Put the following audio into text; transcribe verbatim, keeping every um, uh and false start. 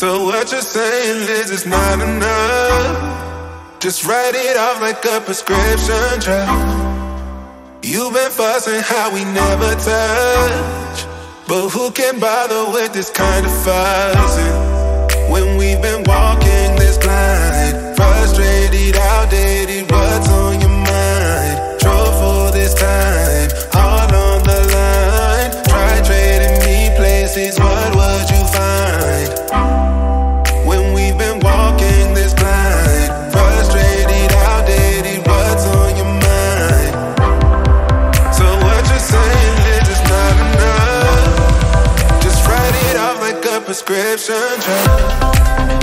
So what you're saying, Liz, is not enough. Just write it off like a prescription drug. You've been fussing how we never touch, but who can bother with this kind of fussing when we've been walking this blind? Frustrated, outdated, what's on your mind? Drove for this time, all on the line. Try trading me places, what would you find? When we've been walking this blind, frustrated, outdated, what's on your mind? So what you're saying is just not enough. Just write it off like a prescription drug.